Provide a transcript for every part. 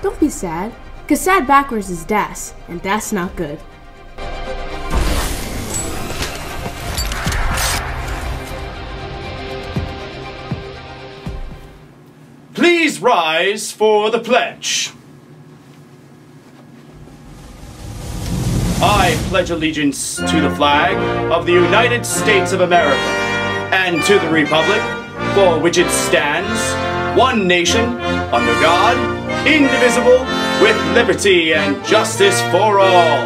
Don't be sad, because sad backwards is das, and that's not good. Please rise for the pledge. I pledge allegiance to the flag of the United States of America and to the republic for which it stands, one nation, under God, indivisible, with liberty and justice for all.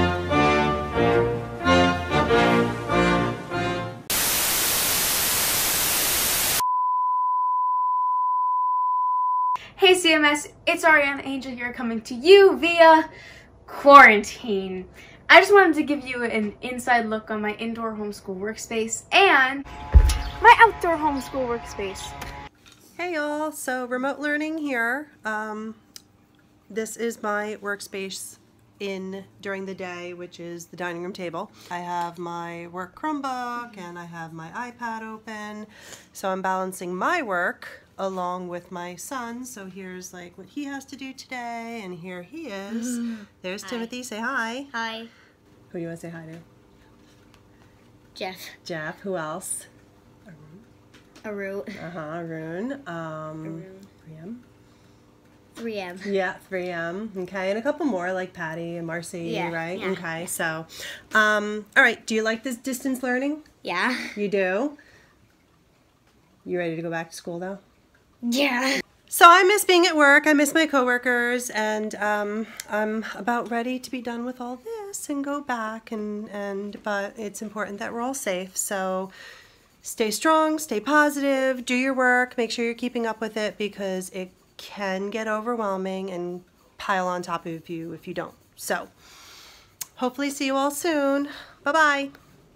Hey CMS, it's Ariana Angel here coming to you via quarantine. I just wanted to give you an inside look on my indoor homeschool workspace and my outdoor homeschool workspace. Hey y'all, so remote learning here. This is my workspace during the day, which is the dining room table. I have my work Chromebook and I have my iPad open. So I'm balancing my work along with my son. So here's like what he has to do today, and here he is. There's hi. Timothy, say hi. Hi. Who do you want to say hi to? Jeff. Jeff, who else? Arun. Arun. Arun. 3M. 3M. Yeah, 3M. Okay, and a couple more like Patty and Marcy, yeah, right? Yeah. Okay, so, all right, do you like this distance learning? Yeah. You do? You ready to go back to school though? Yeah. So I miss being at work, I miss my coworkers, and I'm about ready to be done with all this and go back, but it's important that we're all safe, so stay strong, stay positive, do your work, make sure you're keeping up with it because it can get overwhelming and pile on top of you if you don't. So hopefully see you all soon. Bye-bye.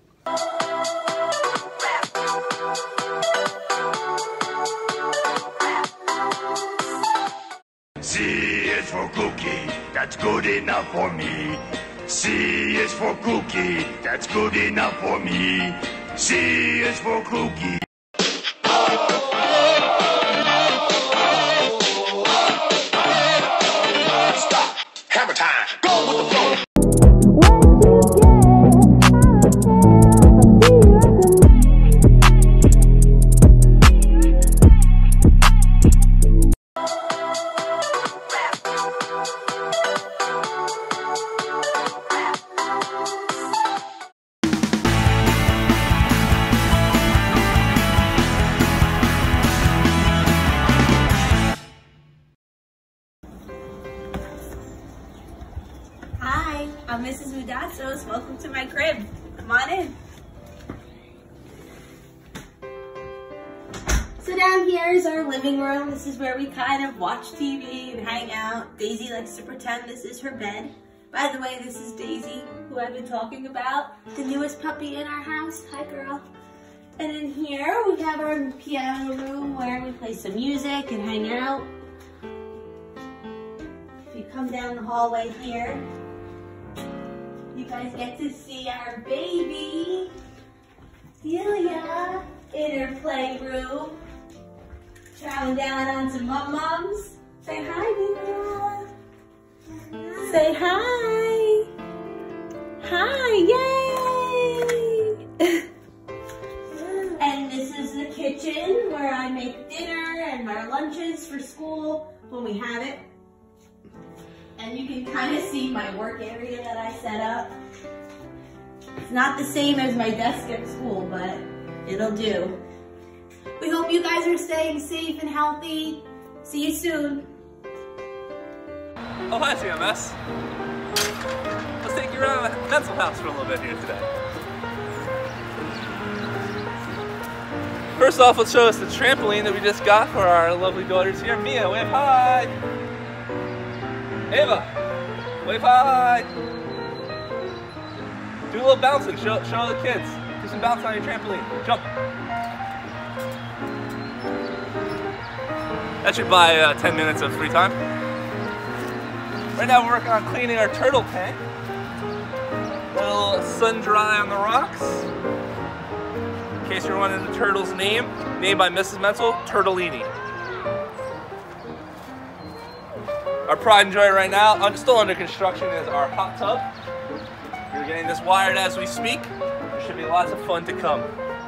C is for cookie, that's good enough for me. C is for cookie, that's good enough for me. C is for cookie. Stop. Hammer time. Go with the flow. Hi, I'm Mrs. Mudazos. Welcome to my crib. Come on in. So down here is our living room. This is where we kind of watch TV and hang out. Daisy likes to pretend this is her bed. By the way, this is Daisy, who I've been talking about, the newest puppy in our house. Hi, girl. And in here we have our piano room where we play some music and hang out. If you come down the hallway here, you guys get to see our baby, Celia, in her playroom, chowing down on some mum-mums. Say hi, Celia. Say hi. Hi, yay! And this is the kitchen where I make dinner and our lunches for school when we have it. And you can kind of see my work area that I set up. It's not the same as my desk at school, but it'll do. We hope you guys are staying safe and healthy. See you soon. Oh, hi CMS. Let's take you around the mental house for a little bit here today. First off, let's show us the trampoline that we just got for our lovely daughters here. Mia, wave hi! Ava, wave hi! Do a little bouncing, show the kids. Do some bouncing on your trampoline. Jump. That should buy 10 minutes of free time. Right now we're working on cleaning our turtle tank. Let a little sun dry on the rocks. In case you're wondering the turtle's name, named by Mrs. Menzel, Turtellini. Our pride and joy right now, still under construction, is our hot tub. We're getting this wired as we speak. There should be lots of fun to come.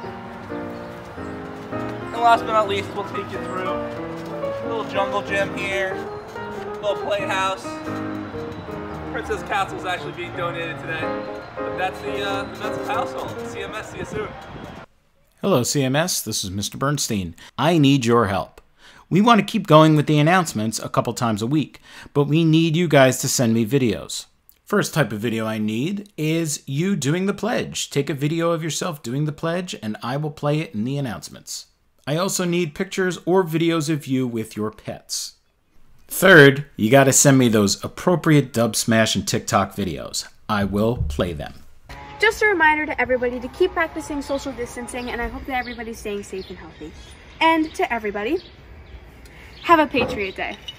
And last but not least, we'll take you through a little jungle gym here, a little playhouse. Princess Castle is actually being donated today. But that's the Men's Household. CMS, see you soon. Hello, CMS. This is Mr. Bernstein. I need your help. We want to keep going with the announcements a couple times a week, but we need you guys to send me videos. First type of video I need is you doing the pledge. Take a video of yourself doing the pledge, and I will play it in the announcements. I also need pictures or videos of you with your pets. Third, you got to send me those appropriate Dub Smash and TikTok videos. I will play them. Just a reminder to everybody to keep practicing social distancing, and I hope that everybody's staying safe and healthy. And to everybody, have a Patriot Day.